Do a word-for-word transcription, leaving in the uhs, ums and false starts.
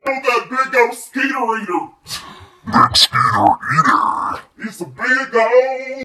that big old skeeter eater. Big skeeter eater. It's a big old